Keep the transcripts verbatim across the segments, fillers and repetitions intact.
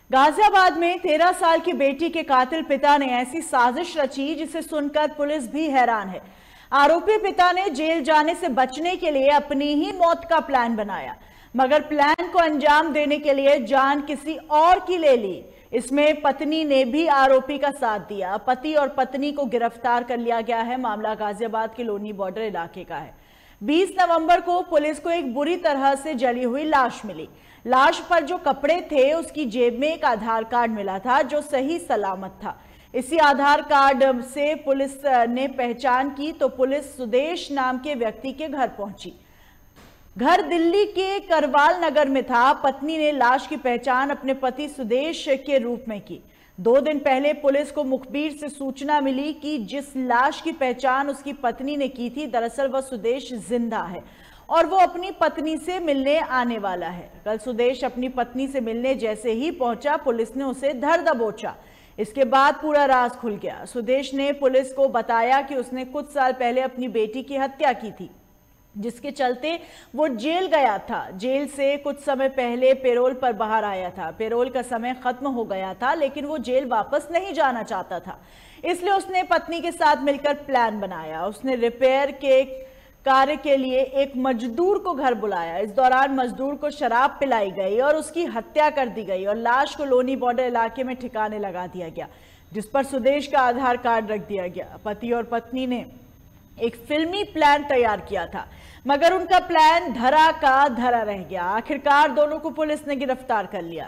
गाजियाबाद में तेरह साल की बेटी के कातिल पिता ने ऐसी साजिश रची जिसे सुनकर पुलिस भी हैरान है। आरोपी पिता ने जेल जाने से बचने के लिए अपनी ही मौत का प्लान बनाया, मगर प्लान को अंजाम देने के लिए जान किसी और की ले ली। इसमें पत्नी ने भी आरोपी का साथ दिया। पति और पत्नी को गिरफ्तार कर लिया गया है। मामला गाजियाबाद के लोनी बॉर्डर इलाके का है। बीस नवंबर को पुलिस को एक बुरी तरह से जली हुई लाश मिली। लाश पर जो कपड़े थे उसकी जेब में एक आधार कार्ड मिला था जो सही सलामत था। इसी आधार कार्ड से पुलिस ने पहचान की तो पुलिस सुदेश नाम के व्यक्ति के घर पहुंची। घर दिल्ली के करवाल नगर में था। पत्नी ने लाश की पहचान अपने पति सुदेश के रूप में की। दो दिन पहले पुलिस को मुखबिर से सूचना मिली कि जिस लाश की पहचान उसकी पत्नी ने की थी, दरअसल वह सुदेश जिंदा है और वो अपनी पत्नी से मिलने आने वाला है। कल सुदेश अपनी पत्नी से मिलने जैसे ही पहुंचा, पुलिस ने उसे धर दबोचा। इसके बाद पूरा राज खुल गया। सुदेश ने पुलिस को बताया कि उसने कुछ साल पहले अपनी बेटी की हत्या की थी, जिसके चलते वो जेल गया था। जेल से कुछ समय पहले पैरोल पर बाहर आया था। पैरोल का समय खत्म हो गया था, लेकिन वो जेल वापस नहीं जाना चाहता था। इसलिए उसने पत्नी के साथ मिलकर प्लान बनाया। उसने रिपेयर के कार्य के लिए एक मजदूर को घर बुलाया। इस दौरान मजदूर को शराब पिलाई गई और उसकी हत्या कर दी गई और लाश को लोनी बॉर्डर इलाके में ठिकाने लगा दिया गया, जिस पर सुदेश का आधार कार्ड रख दिया गया। पति और पत्नी ने एक फिल्मी प्लान तैयार किया था, मगर उनका प्लान धरा का धरा रह गया। आखिरकार दोनों को पुलिस ने गिरफ्तार कर लिया।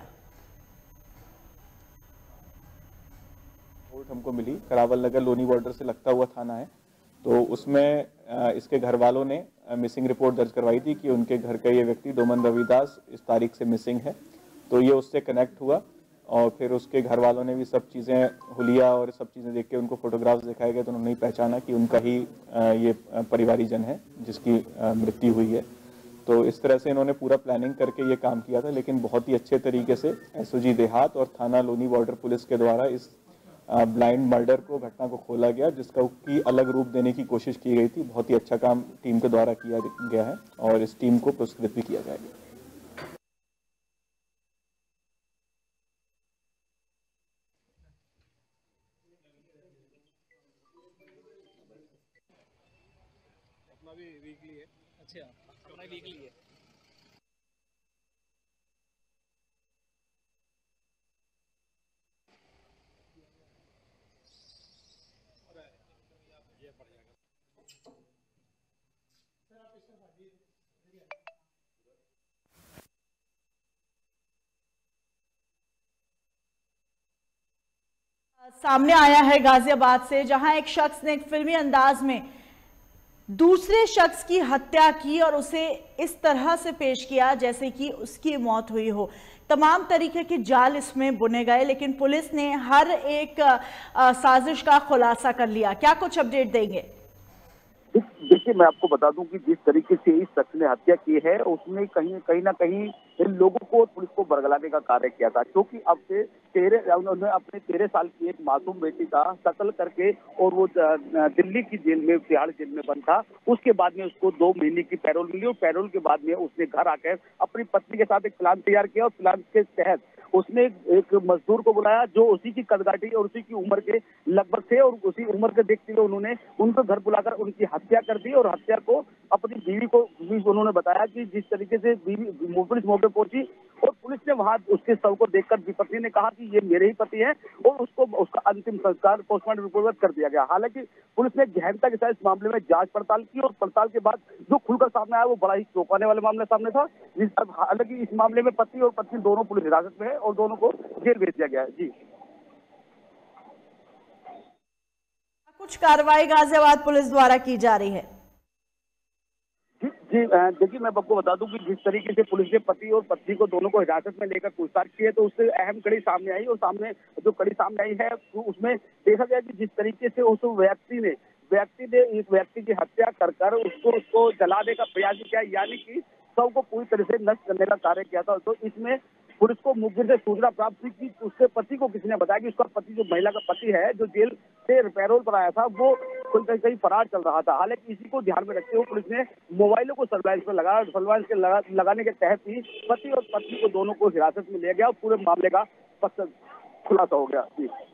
रिपोर्ट हमको मिली, करावल नगर लोनी बॉर्डर से लगता हुआ थाना है, तो उसमें इसके घर वालों ने मिसिंग रिपोर्ट दर्ज करवाई थी कि उनके घर का ये व्यक्ति डोमन रविदास इस तारीख से मिसिंग है। तो ये उससे कनेक्ट हुआ और फिर उसके घर वालों ने भी सब चीज़ें, हुलिया और सब चीज़ें देख के उनको फोटोग्राफ्स दिखाए गए, तो उन्होंने पहचाना कि उनका ही ये परिवारीजन है जिसकी मृत्यु हुई है। तो इस तरह से इन्होंने पूरा प्लानिंग करके ये काम किया था, लेकिन बहुत ही अच्छे तरीके से एसओजी देहात और थाना लोनी बॉर्डर पुलिस के द्वारा इस ब्लाइंड मर्डर को, घटना को खोला गया, जिसका की अलग रूप देने की कोशिश की गई थी। बहुत ही अच्छा काम टीम के द्वारा किया गया है और इस टीम को पुरस्कृत भी किया जाएगा। अपना भी वीकली है। अच्छा, अपना वीकली है। सामने आया है गाजियाबाद से, जहां एक शख्स ने एक फिल्मी अंदाज में दूसरे शख्स की हत्या की और उसे इस तरह से पेश किया जैसे कि उसकी मौत हुई हो। तमाम तरीके के जाल इसमें बुने गए, लेकिन पुलिस ने हर एक साजिश का खुलासा कर लिया। क्या कुछ अपडेट देंगे? देखिए, मैं आपको बता दूं कि जिस तरीके से इस शख्स ने हत्या की है, उसने कहीं कहीं ना कहीं इन लोगों को, पुलिस को बरगलाने का कार्य किया था, क्योंकि अब से तेरह उन्होंने अपने तेरह साल की एक मासूम बेटी का कत्ल करके, और वो दिल्ली की जेल में, तिहाड़ जेल में बंद था। उसके बाद में उसको दो महीने की पैरोल मिली और पैरोल के बाद में उसने घर आकर अपनी पत्नी के साथ एक प्लान तैयार किया और प्लान के तहत उसने एक मजदूर को बुलाया जो उसी की कदकाठी और उसी की उम्र के लगभग थे, और उसी उम्र के देखते हुए उन्होंने उनको घर बुलाकर उनकी हत्या कर दी। और हत्या को अपनी बीवी को भी उन्होंने बताया कि जिस तरीके से बीवी पुलिस मौके पहुंची और पुलिस ने वहां उसके शव को देखकर पत्नी ने कहा कि ये मेरे ही पति है, और उसको उसका अंतिम संस्कार पोस्टमार्टम रिपोर्ट कर दिया गया। हालांकि पुलिस ने गहनता के साथ इस मामले में जांच पड़ताल की और पड़ताल के बाद जो खुलकर सामने आया वो बड़ा ही चौंकाने वाले मामले सामने था। हालांकि इस मामले में पति और पत्नी दोनों पुलिस हिरासत में है और दोनों को जेल भेज दिया गया है। जी, कुछ कार्रवाई गाजियाबाद पुलिस द्वारा की जा रही है? जी देखिए, मैं आपको बता दूं कि जिस तरीके से पुलिस ने पति और पत्नी को दोनों को हिरासत में लेकर पूछताछ की है, तो उससे अहम कड़ी सामने आई, और सामने जो कड़ी सामने आई है तो उसमें देखा गया कि जिस तरीके से उस व्यक्ति ने व्यक्ति ने इस व्यक्ति की हत्या कर कर उसको उसको जलाने का प्रयास किया, यानी कि शव को पूरी तरह से नष्ट करने का कार्य किया था। तो इसमें पुलिस को मुखबिर से सूचना प्राप्त हुई कि उसके पति को किसी ने बताया कि उसका पति, जो महिला का पति है, जो जेल से पैरोल पर आया था वो कहीं कहीं फरार चल रहा था। हालांकि इसी को ध्यान में रखते हुए पुलिस ने मोबाइलों को सर्वेलेंस में लगा सर्वेलेंस के लगा, लगाने के तहत ही पति और पत्नी को दोनों को हिरासत में लिया गया और पूरे मामले का खुलासा हो गया।